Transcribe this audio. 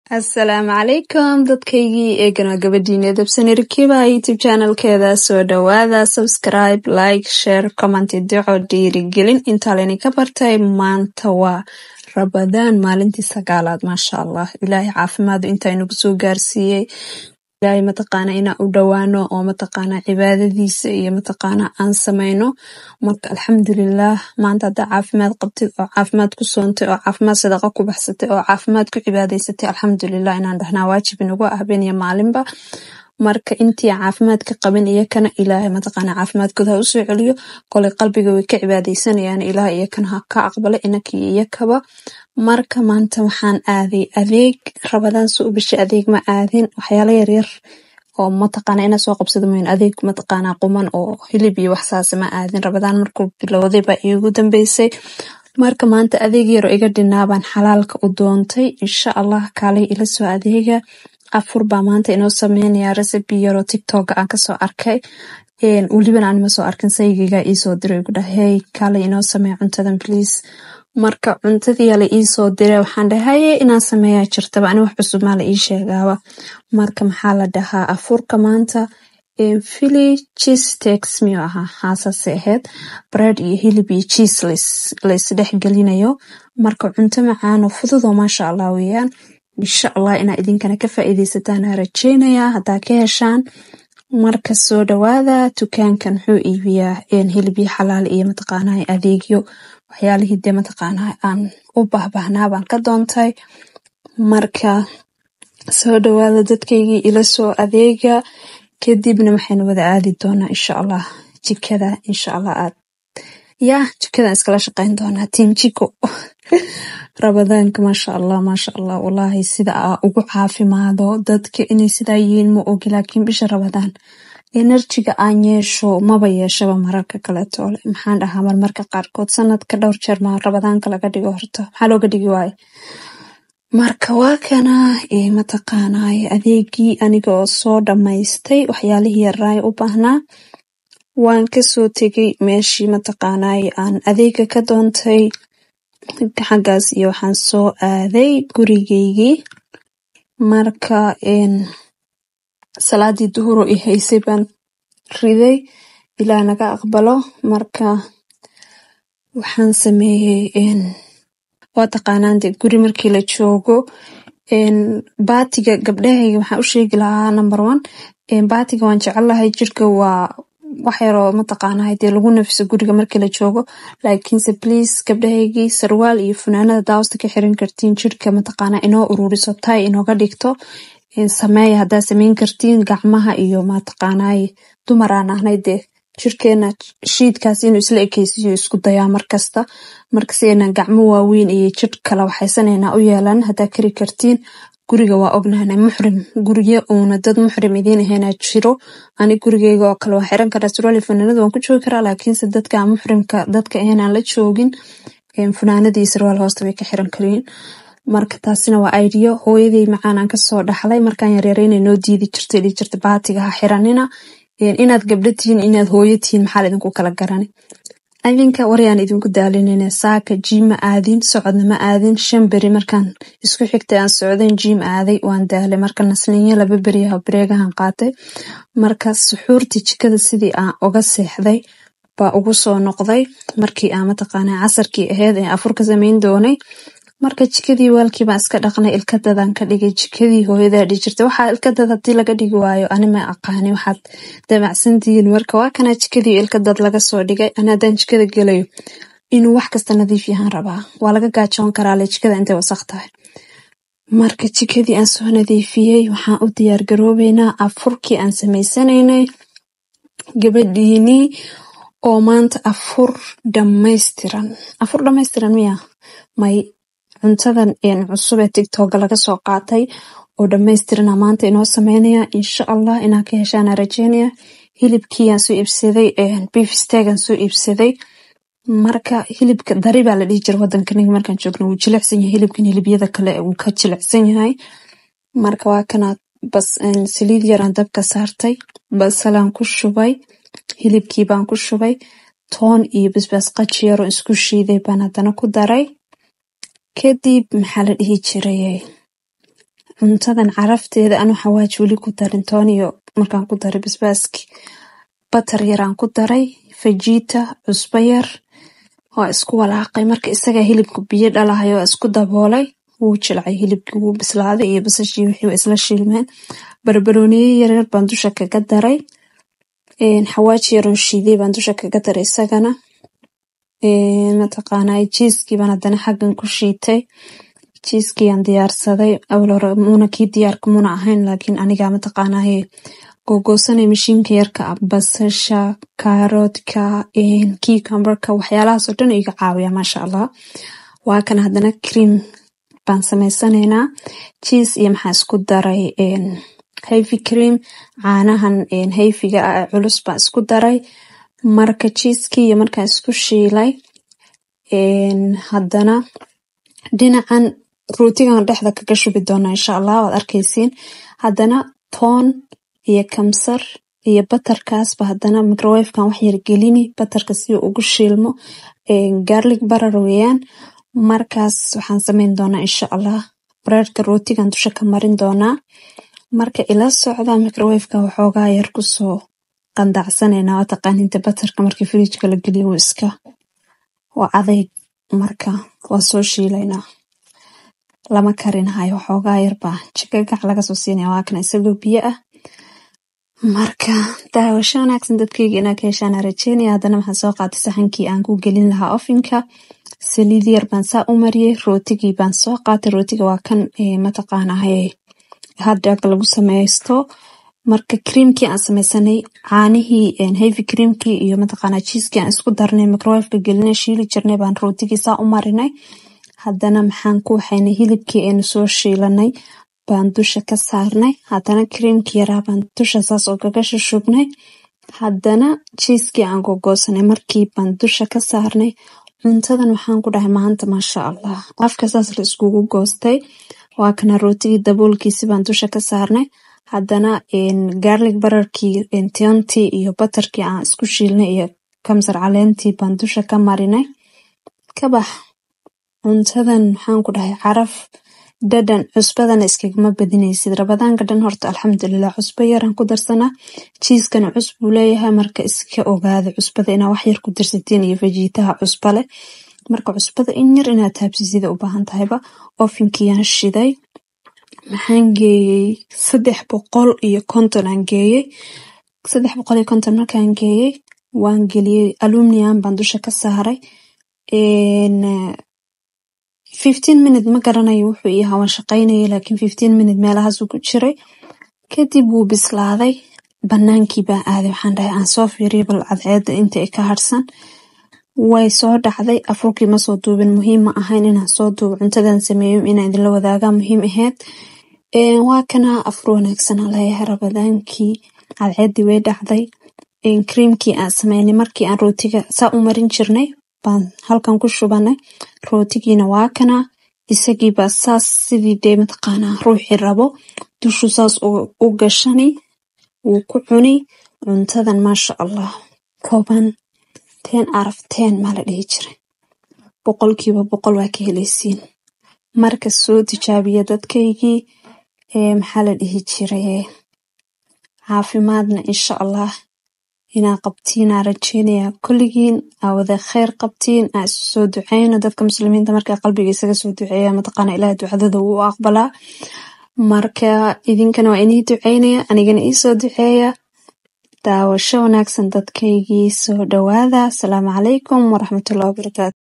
Assalaamu calaykum dadkaygii eegana gabadhiina dabsani rakiba youtube channelkeeda soo dhawaada subscribe like share comment duco dhiirigelin intaa laydinka bartay maanta waa Ramadaan maalintii 9aad maasha Allah ilaahay caafimaad inta inagu soo gaarsiiyay ilaahay mataqaana ina u dhawaano oo mataqaana cibaadadiisa iyo mataqaana aan sameeyno marka alxamdulillah maanta hada caafimaad qabtid oo caafimaad ku soontay oo caafimaad sadaqa ku baxsatay oo caafimaad ku cibaadaysatay alxamdulillah inaan dhahnaa waajib inagu ah been iyo maalinba marka intii caafimaad ka qaban iyo kana ilaahay mataqaana caafimaadkooda u soo celiyo qolay qalbiga way ka cibaadaysanayaan ilaahay iyo kana ha ka aqbalo inakii iyo kaba marka maanta waxaan aaday adeeg Ramadaan soo bisha adeeg ma aadin waxyaalo yar yar oo mataqaana ina soo qabsado meen adeeg mataqaana quman oo hilib iyo wax saas ma aadin Ramadaan markuu bilowday ba iigu dambeysay marka maanta adeeg yar oo iga dhinaaban xalaalka u doontay insha Allah kaalay ila soo adeega afur ba maanta inoo sameynaya recipe yar oo TikTok aan ka soo arkay waliba aan ma soo arkin saygiga ii soo diray ugu dhahay kaalay inoo sameey cuntadan please marka cuntadii la ii soo diray waxaan dhahay inaan sameeyaa jirtaba ani wax cusub ma la ii sheegaba marka maxaa la dhahaa afurka maanta Philly cheese steaks miyo aha haasase ahayd bread iyo hilib iyo cheese la isdhex gelinayo marka cunto macaan oo fudud oo maasha Allah weeyaan insha Allah ina idinkana ka faa'iideysataan rajeynaya hadaa ka heshaan marka soo dhawaada dukaankan wuxuu iibiyaa hilib xalaal iyo mataqaana adeegyo waxyaalihii de mataqaana aan u baahnaa baan ka doontay marka soo dhawaada dadkaygii ila soo adeega kadibna waxaan wada aadi doonaa insha Allah jikada insha Allah jikada iskala shaqeyn doonaa team jiko Ramadaanka maasha Allah wallahi sida ugu caafimaado dadka inay sida yihiin ma ogi laakiin bisha Ramadaan energy-ga aan yeesho maba yeeshaba mararka kale toole maxaan dhahaa marmarka qaarkood sanadka dhowr jeer ma Ramadaanka laga dhigo horta maxaa looga dhigi waay marka waa kana mataqaanay adeegii aniga oo soo dhamaystay waxyaalihii yaray u baahnaa waan ka soo tegay meeshii mataqaanay aan adeega ka doontay xagaas iyo waxaan soo aaday gurigeygii marka salaadii duhur oo haysay baan riday ilaa naga aqbalo marka waxaan sameeyay waa taqaanaan guri markii la joogo baatiga gabdhahayga waxaan u sheegi lahaa number 1 baatiga waan jecelahay jirka waa wax yar oo mataqaana hadii lagu nafso guriga markii la joogo laakiinse please gabdhahaygii sarwaal iyo funaanada daawasta ka xiran kartiin jirka mataqaana inoo ururiso tay inooga dhigto sameey hadaa sameyn kartiin gacmaha iyo mataqaanay dumar aan ahnay de jirkeena shiidkaas inuu isla ekeysiyo isku dayaa markasta markaasina gacmo waaweyn iyo jir kala waxaysanayna u yeelan hadaa kari kartiin guriga waa ognahay muxrim guriga oo dad muxrim idin ahayn jiro ani gurigeyga oo kale waa xiran karaa surwaal funaanada waan ku joogi karaa laakiinse dadka muxrimka dadka aan la joogin funaanada iyo surwaal hoosta way ka xiran kareen marka taasina waa idea hooyaday macaan aan ka soo dhaxlay markaan yareereynay noo diidi jirtay baatiga ha xiranina inaad gabdhatiin inaad hooyatiin maxaa idinku kala garanay adinka wariyaan idinku daalinayna saaka jima aadin socodna ma aadin 5 bari markaan isku xigtay aan socdeen jim aaday waan daalay marka nasniyo 2 bari breegahan qaatay marka suxuurtii jikada sidii aan uga seexday baa ugu soo noqday markii aan mataqaana casarkii ahayd ee afurka sameyn doonay marka jikadii waalkii baan iska dhaqnay ilkadadan ka dhigay jikadii hooyada dhijirtay waxa ilkadada hadii laga dhigi waayo anima aqaani waxaad dabacsantiin marka waa kana jikadii ilkadad laga soo dhigay anaadan jikada galayo inuu wax kasta nadiif yahaan rabaa waa laga gaajoon karaa jikada intay wasakh tahay marka jikadii aan soo nadiifiyay waxaan u diyaar garoobeynaa afurkii aan sameysanaynay gabadhiini oo maanta afur dhameystiran miya may cuntadan cusub ee TikTok laga soo qaatay oo dhameystiran maanta inoo sameynaya insha Allah inaa ka heshaan rajeynaya hilibkii aan soo iibsaday beef steak aan soo iibsaday marka hilibka dari baa la dhigi jiray wadankan markaan joogno wuu jilicsan yahay hilibkan hilibyada kale uu ka jilicsan yahay marka waa kana bas saliid yar aan dabka saartay basalaan ku shubay hilibkii baan ku shubay toon iyo basbaas qajiir oo isku shiiday baan hadana ku daray kadib maxaa la dhihi jiray cuntadan carafteeda anu xawaaji weli ku darin tooniyo markaan ku daray basbaaski batar yaraan ku daray fajita cusbo yar waa isku walaaqay marka isaga hilibku biyo dhalahayo isku daboolay wuu jilcay hilibkii wuu bislaaday iyo basashii wixii isla shiilmeen barbarooniye yar baan dusha kaga daray xawaaji yar oo shiiday baan dusha kaga daray isagana mataqaanaa cheese-kii baan haddana xaggan ku shiitay cheese-kii aan diyaarsaday awal hore muuna kii diyaarka muuna ahayn laakiin aniga mataqaanaa googoosanay mashiinka yarka basasha kaaroodka cucumberka waxyaalahaas oo dhan iga caawiya maasha allah waa kan haddana cream baan sameysanaynaa cheese iyo maxaa isku daray heavy cream caanahan heavyga culus baan isku daray marka cheese-kii iyo markaa isku shiilay haddana dhinacan rootigan dhexda kaga shubi doona insha allah waad arkaysiin haddana toon iyo kamsar iyo batarkaasba haddana microwave-kan wax yar gelini batarka si uu ugu shiilmo garlic butter weeyaan markaas waxaan sameyn doonaa insha allah breadka rootigan dusha ka marin doonaa marka ila socda microwave-ka waxoogaa yar kusoo qandacsanayna waa taqaaninta batarka markii fridge-ka la geliyo iska waa adayg marka waa soo shiilaynaa lama karinayo waxoogaa yar baa jikagac laga soo siinaya waa kan isagoo biyo ah marka daawasho wanaagsan dadkayga inaad ka heshaan rajeynaya haddana waxaan soo qaatay saxankii aan ku gelin lahaa ofinka saliid yar baan saa u mariyay rootigii baan soo qaatay rootiga waa kan mataqaanahay hotdog lagu sameysto marka creamkii aan sameysanay caanihii heavy creamkii iyo mataqaanaa cheese-kii aan isku darnay microwave-ka gelinay shiili jirnay baan rootigii saa u marinay haddana maxaan ku waxaynay hilibkii aynu soo shiilanay baan dusha ka saarnay haddana creamkii yaraa baan dusha saas oo kaga shushubnay haddana cheese-kii aan googoosanay markii baan dusha ka saarnay cuntadan waxaan ku dhahay maanta maasha allah afka saas la iskugu goostay waa kana rootigii daboolkiisi baan dusha ka saarnay haddana garlic butterkii tiontii iyo batarkii aan isku shiilnay iyo kamsar caleentii baan dusha ka marinay kabax cuntadan waxaan ku dhahay caraf dhadhan cusbadana iskagama badinaysid rabadaanka dhan horta alxamdulilah cusbo yaraan ku darsanaa cheese-kana cusbuu leeyahay marka iska ogaada cusbada inaa wax yar ku darsatiin iyo fajitaha cusbo leh marka cusbada in yar inaad taabsisida u baahan tahayba ofinkiyaan shiday maxaan geeyey 350 aan geeyey 350 markaan geeyey waan geliyey aluminium baan dusha ka saaray 15 minute ma garanayo wuxuu ii hawan shaqaynayay laakiin 15 minute meelahaas uu ku jiray kadib wuu bislaaday banaankii baan aaday waxaan dhahay aan soo fiiriyo bal cadceeda inta ay ka harsan way soo dhacday afurkii ma soo duubin muhiim ma ahayn inaan soo duubo cuntadan sameeyo inaan idinla wadaagaa muhiim ahayd waa kana afur wanaagsan leeyahay rabadaankii cadceedii way dhacday creamkii aan sameynay markii aan rootiga saa u marin jirnay baan halkan ku shubanay rootigiina waa kana isagii baa saas sidii dee mataqaanaa ruuxii rabo dushu saas u gashani wuu ku cuni cuntadan maasha allah kooban 10 maa la dhihi jiray 100% waa ka helaysiin marka soo tijaabiya dadkaygii maxaa la dhihi jiray caafimaadna insha allah inaa qabtiin aan rajeynaya kulligiin aa wada khayr qabtiin aa isu soo duceyno dadka muslimiinta markaa qalbiga isaga soo duceeya mataqaana ilaah ducadada wuu aqbalaa marka idinkana waa inii duceynaya anigana ii soo duceeya daawasho wanaagsan dadkaygii soo dhawaada asalaamu calaykum waraxmatullahi wabarakaatu